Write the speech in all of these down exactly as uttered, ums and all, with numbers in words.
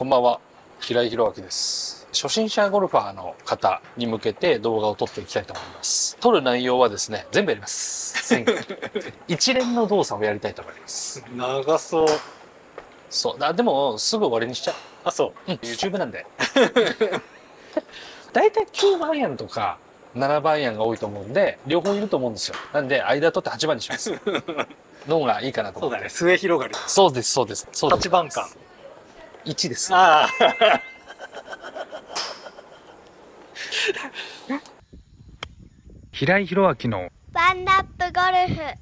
こんばんは、平井宏明です。初心者ゴルファーの方に向けて動画を撮っていきたいと思います。撮る内容はですね、全部やります。一連の動作をやりたいと思います。 長そう。 そう。あ、でも、すぐ終わりにしちゃう。 あ、そう。 うん、YouTube なんで。だいたいきゅうばんアイアンとかななばんアイアンが多いと思うんで、両方いると思うんですよ。なんで、間取ってはちばんにします。の方がいいかなと思って。 そうだね。末広がり。 そうです、そうです。そうです。 はちばんか。 いちです。 ああ。 平井宏明のワンナップゴルフ。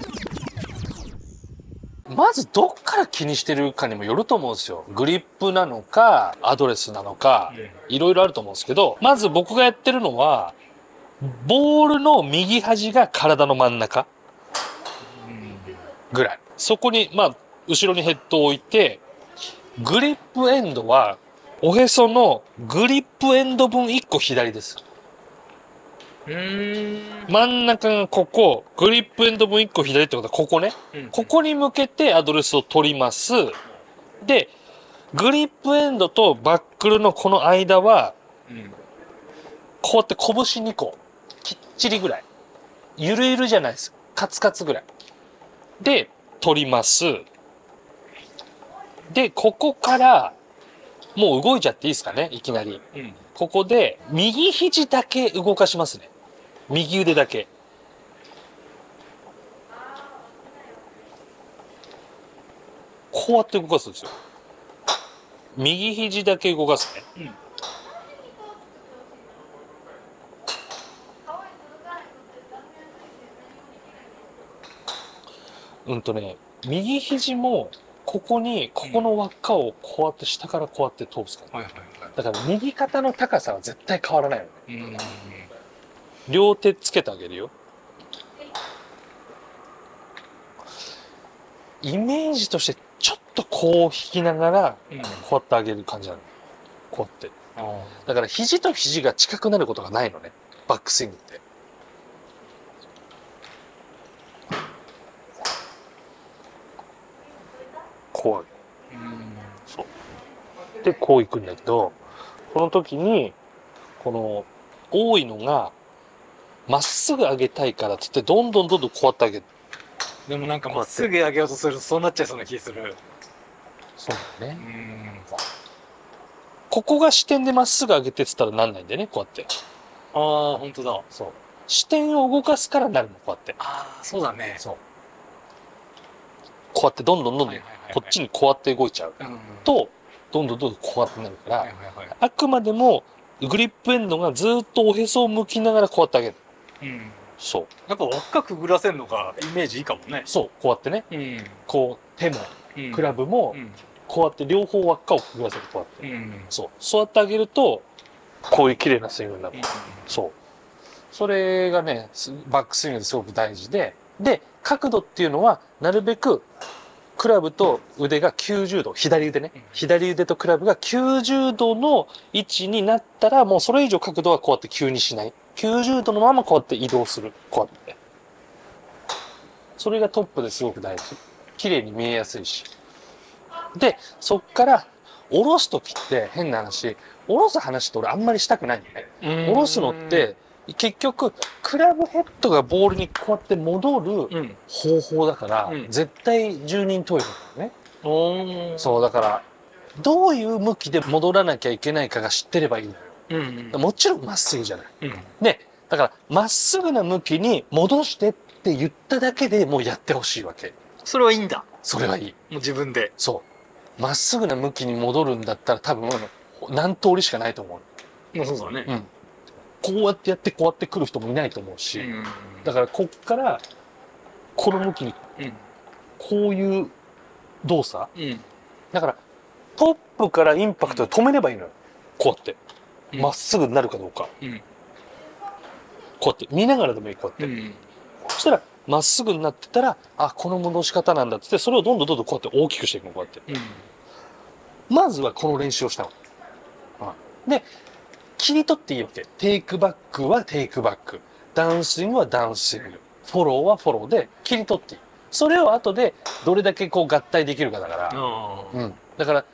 まずどっから気にしてるかにもよると思うんですよ。グリップなのか、アドレスなのか、いろいろあると思うんですけど、まず僕がやってるのは、ボールの右端が体の真ん中ぐらい。そこに、まあ、後ろにヘッドを置いて、グリップエンドは、おへそのグリップエンド分いっこ左です。 うーん。 真ん中がここ、グリップエンド分いっこ左ってことはここね。 うん、 ここに向けてアドレスを取ります。で、グリップエンドとバックルのこの間は、 うん、 こうやって拳にこ、きっちりぐらい。ゆるゆるじゃないです。カツカツぐらい。で、取ります。で、ここから、もう動いちゃっていいですかね、いきなり。 うん、 ここで、右肘だけ動かしますね。右腕だけ。こうやって動かすんですよ。右肘だけ動かすね。うん。うんとね、右肘も、ここに、ここの輪っかをこうやって下からこうやって通すから。 はいはいはい。 だから右肩の高さは絶対変わらないよね。 うん。 両手つけてあげるよ。イメージとしてちょっとこう引きながら、 うん、 こうやってあげる感じなの。こうやって。 あだから肘と肘が近くなることがないのね。バックスイングって。こう。 ーうん。 そう。で、こう行くんだけど、この時に、この、多いのが、まっすぐ上げたいからっつって、どんどんどんどんこうやって上げる。 でもなんかまっすぐ上げようとするとそうなっちゃいそうな気する。 そうだうね。 ん。 ここが視点でまっすぐ上げてっつったらなんないんだよね、こうやって。 ああ、本当だ。 そう。視点を動かすからなるの、こうやって。 ああ、そうだね。 そう。こうやってどんどんどんどん、 はいはいはいはいこっちにこうやって動いちゃう。 うん。 と、どんどんどんどんこうやってなるから、 はいはいはい。 あくまでも、グリップエンドがずっとおへそを向きながらこうやって上げる。 うん。 そう。 やっぱ輪っかくぐらせるのがイメージいいかもね。 そう。こうやってね。 うん。 こう、手も、 うん。 クラブもう、ん。 こうやって両方輪っかをくぐらせる。こうやって。 うん。 そう。そうやってあげると、こういう綺麗なスイングになる。そう。それがね、すバックスイングですごく大事で、で、角度っていうのは、なるべく、クラブと腕がきゅうじゅうど、左腕ね。左腕とクラブがきゅうじゅうどの位置になったら、もうそれ以上角度はこうやって急にしない。きゅうじゅうどのままこうやって移動する。こうやって。それがトップですごく大事。綺麗に見えやすいし。で、そっから、下ろすときって変な話、下ろす話って俺あんまりしたくないのね。下ろすのって、結局、クラブヘッドがボールにこうやって戻るうん。 方法だから、 うん絶対十人十色だよね。 おー。 そう、だから、どういう向きで戻らなきゃいけないかが知ってればいいのよ。 うん。 もちろんまっすぐじゃない。 うん。 で、だから、まっすぐな向きに戻してって言っただけでもうやってほしいわけ。 それはいいんだ。 それはいい。 もう自分で。 そう。まっすぐな向きに戻るんだったら多分、何通りしかないと思う。 まあそうだね。 うん。こうやってやってこうやって来る人もいないと思うし。 うん。 だから、こっから、この向きに、 うん。 こういう動作。 うん。 だから、トップからインパクトで止めればいいのよ。こうやって。 うんまっすぐになるかどうか。 うん。 こうやって。見ながらでもいい、こうやって。 うん。 そしたら、まっすぐになってたら、あ、この戻し方なんだって言って、それをどんどんどんどんこうやって大きくしていくの、こうやって。 うん。 まずはこの練習をしたの。うんで、切り取っていいわけ。テイクバックはテイクバック。ダウンスイングはダウンスイング。フォローはフォローで切り取っていい。それを後でどれだけこう合体できるかだから。 ああ。 うん。だから、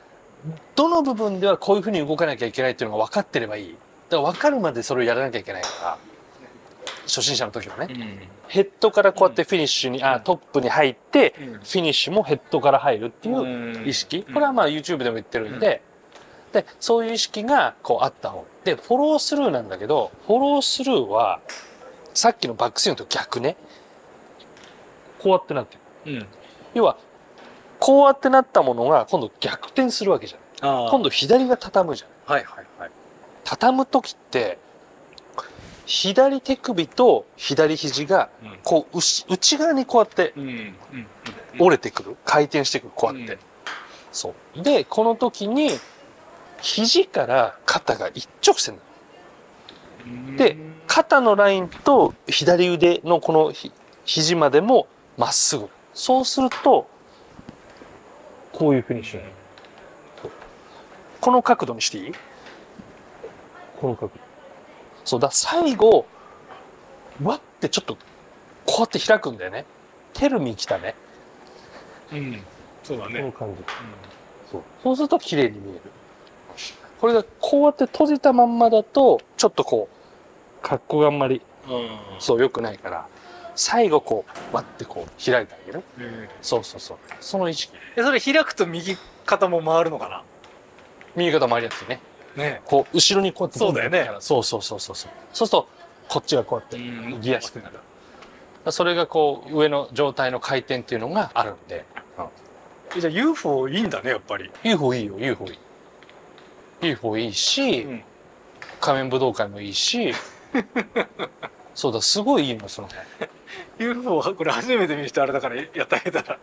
どの部分ではこういうふうに動かなきゃいけないっていうのが分かってればいい。だから分かるまでそれをやらなきゃいけないから、初心者の時はね、 うん、 ヘッドからこうやってフィニッシュに、あ、トップに入って、 うん、 フィニッシュもヘッドから入るっていう意識。これはまあ YouTube でも言ってるんで、で、そういう意識がこうあった方。で、フォロースルーなんだけど、フォロースルーは、さっきのバックスイングと逆ね。こうやってなってる。 うん、 要は、こうやってなったものが今度逆転するわけじゃん。今度左が畳むじゃん。 はいはいはい。 畳む時って、左手首と左肘が、こう、内内側にこうやって折れてくる。回転してくる。こうやって。そう。で、この時に、肘から肩が一直線なの。で、肩のラインと左腕のこのひ肘までもまっすぐ。そうすると、こういうフィニッシュになる。この角度にしていい？この角度。そうだ、最後、わってちょっと、こうやって開くんだよね。テルミ来たね。 うん。そうだね。 この感じ。うん、そう。そうすると綺麗に見える。これがこうやって閉じたまんまだと、ちょっとこう、格好があんまり、そう、良くないから、最後こう、わってこう、開いてあげる。うん、そうそうそう。その意識。 え、それ開くと右肩も回るのかな？ 右肩回りやすいね。 ね、 こう後ろにこうやって、 そうだよね。 そうそうそうそうそう。そうするとこっちがこうやってギやすくなる。それがこう上の状態の回転っていうのがあるんで。 うん、じゃあ ユーフォー いいんだねやっぱり。 ユーフォー いいよ ユーフォー いい。ユーフォー いいし、うん、仮面武道会もいいし。そうだ、すごいいいのその辺。 ユーフォー はこれ初めて見る人あれだからやってあげたら。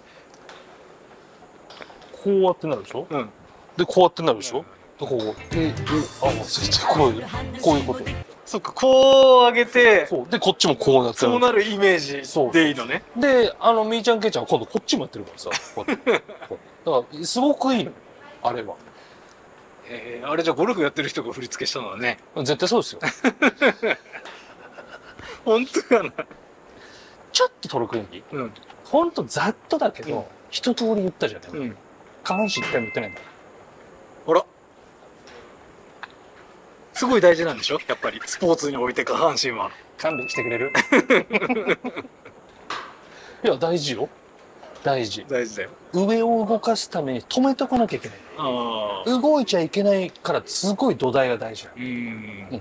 こうやってなるでしょ。うん、でこうやってなるでしょ。うん、こうで、あ、もうこういうこういうこと。 そっか、こう上げて、 そうでこっちもこうなってそうなるイメージでいいのね。 で、あのみーちゃんけいちゃんは今度こっちもやってるからさ。こうやってだからすごくいいのあれは。 えー、あれじゃゴルフやってる人が振り付けしたのはね。 絶対そうですよ。 本当かな。 ちょっとトルク演技。うん。ほんとざっとだけど、うん、一通り言ったじゃん。うん。下半身一回も言ってないんだ。 あら。すごい大事なんでしょやっぱりスポーツにおいて下半身は。 勘弁してくれる？いや大事よ。大事。 大事だよ。 上を動かすために止めとかなきゃいけない。ああ。動いちゃいけないからすごい土台が大事なの。うん。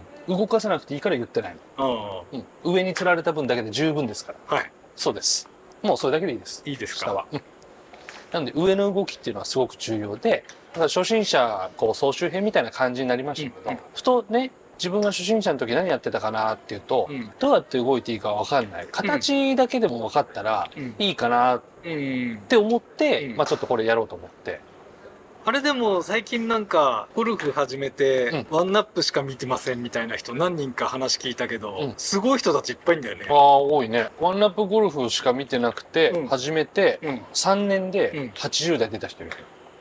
うん。動かさなくていいから言ってないの。ああ。うん。上に釣られた分だけで十分ですから。はい。そうです。もうそれだけでいいです。 いいですか。 下は。うん。なので上の動きっていうのはすごく重要で、だから初心者こう総集編みたいな感じになりましたけど、うん、ふとね自分が初心者の時何やってたかなっていうと、うん、どうやって動いていいか分かんない形だけでも分かったらいいかなって思って、うん、まあちょっとこれやろうと思って。 あれでも最近なんかゴルフ始めてワンナップしか見てませんみたいな人何人か話聞いたけど、うん、すごい人たちいっぱいいんだよね。 ああ多いね。ワンナップゴルフしか見てなくて、うん、始めてさんねんではちじゅう代出た人いる。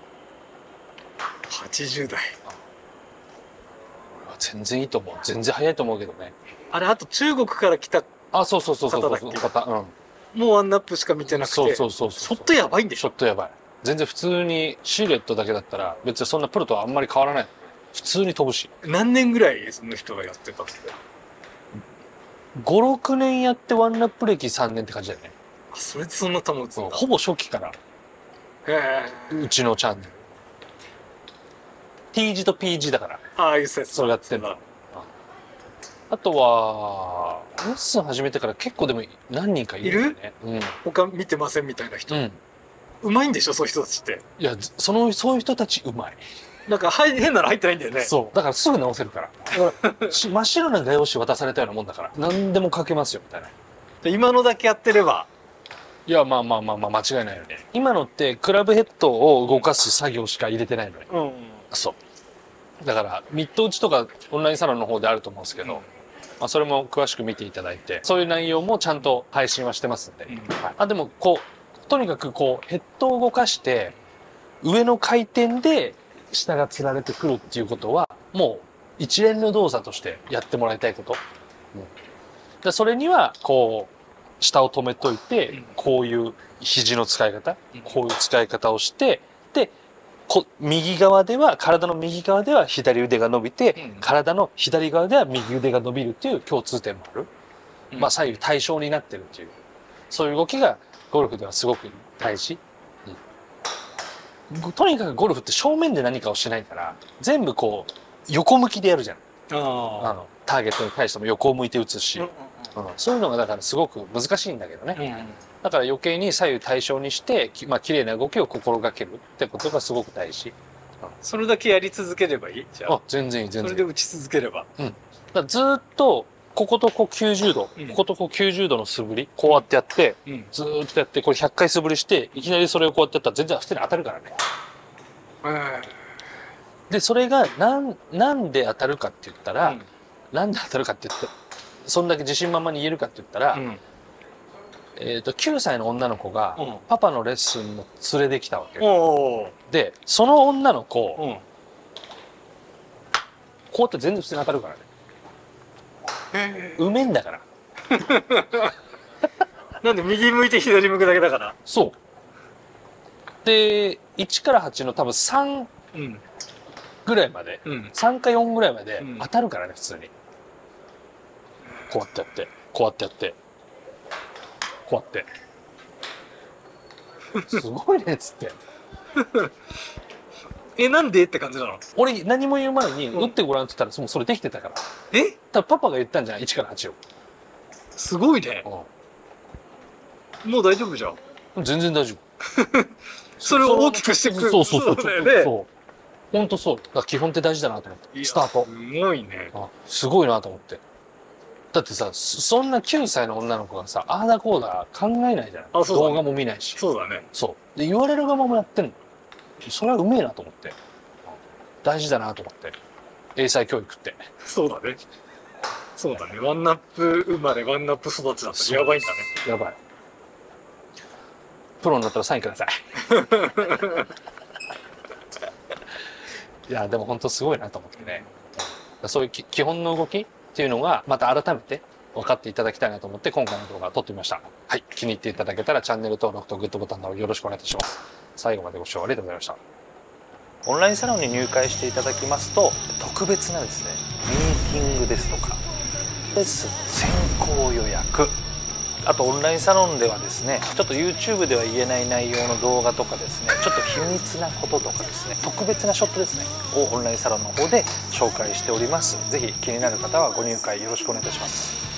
はちじゅう代。 全然いいと思う。全然早いと思うけどね。 あれあと中国から来たあそうそうそうそうそう方、 うん、もうワンナップしか見てなくて、 そうそうそうそう、 ちょっとやばいんでしょ。 ちょっとやばい。全然普通にシーレットだけだったら別にそんなプロとはあんまり変わらない。普通に飛ぶし。 何年ぐらいその人がやってたって。 ごろくねんやってワンナップ歴さんねんって感じだよね。 あそれでそんな保つんだ。 ほぼ初期から。へえ。うちのチャンネル。T 字と P 字だから。 ああいう説。 そうやってんだ。あとはレッスン始めてから結構でも何人かいるんだよね。 いる？うん。他見てませんみたいな人。うん。うまいんでしょそういう人たちって。 いやそのそういう人たちうまい。 なんか変なの入ってないんだよね。 そう。だからすぐ直せるから。だから真っ白な画用紙渡されたようなもんだから。何でも書けますよみたいな。 今のだけやってれば。 いやまあまあまあまあ間違いないよね。今のってクラブヘッドを動かす作業しか入れてないのね。うん。そう。だからミッド打ちとかオンラインサロンの方であると思うんですけど、うん、まあそれも詳しく見ていただいて、そういう内容もちゃんと配信はしてますんで。うんはい、あでもこうとにかくこうヘッドを動かして上の回転で下がつられてくるっていうことはもう一連の動作としてやってもらいたいこと。うん、でそれにはこう下を止めといて、こういう肘の使い方、こういう使い方をしてでこ右側では体の右側では左腕が伸びて、 うん体の左側では右腕が伸びるっていう共通点もある、 うんまあ左右対称になってるっていうそういう動きがゴルフではすごく大事、うん、とにかくゴルフって正面で何かをしないから全部こう横向きでやるじゃん。ああのターゲットに対しても横を向いて打つし、 あ。 うんそういうのがだからすごく難しいんだけどね、 うんうんだから余計に左右対称にしてきまあ綺麗な動きを心がけるってことがすごく大事。 それだけやり続ければいいじゃあ。 あ全然いい全然いい。 それで打ち続ければ。 だからずーっとこことこうきゅうじゅうど、 うんこことこうきゅうじゅうどの素振りこうやってやってうん。 ずーっとやってこれひゃっかい素振りしていきなりそれをこうやってやったら全然普通に当たるからね。でそれがなんなんで当たるかって言ったら、 うんなんで当たるかって言ってそんだけ自信満々に言えるかって言ったら、 うんえー、ときゅうさいの女の子がうんパパのレッスンの連れできたわけよ。 おーでその女の子、 うん。 こうやって全然普通に当たるからね。 へうめえんだから。 ーなんで右向いて左向くだけだから。 そうでいちからはちの多分さんうん。 ぐらいまでうん。 さんかよんぐらいまでうん当たるからね普通にこうやってやってこうやってやってこうやってすごいねっつってえ、なんでって感じなの？ 俺何も言う前にうん打ってごらんって言ったらもうそれできてたからえ、 多分パパが言ったんじゃないいちからはちを、 すごいね。もう大丈夫じゃん。 うん、全然大丈夫それを大きくしてくる。 そうそうそうだよね。 そう本当そうだから基本って大事だなと思っていやスタートすごいね。 あすごいなと思ってだってさそそんなきゅうさいの女の子がさああだこうだ考えないじゃない、 あそうだね動画も見ないしそうだね。 そうで言われる側もやってんのそれはうめえなと思って大事だなと思って英才教育ってそうだね。そうだね。ワンナップ生まれ、ワンナップ育ちだったらやばいんだね。 やばいプロになったらサインくださいいやでも本当すごいなと思ってねそういうき基本の動きっていうのがまた改めて分かっていただきたいなと思って今回の動画を撮ってみました。はい、気に入っていただけたらチャンネル登録とグッドボタンの方よろしくお願いいたします。最後までご視聴ありがとうございました。オンラインサロンに入会していただきますと特別なですねミーティングですとかレッスン先行予約あとオンラインサロンではですねちょっと YouTube では言えない内容の動画とかですねちょっと秘密なこととかですね特別なショットですねをオンラインサロンの方で紹介しております。ぜひ気になる方はご入会よろしくお願いいたします。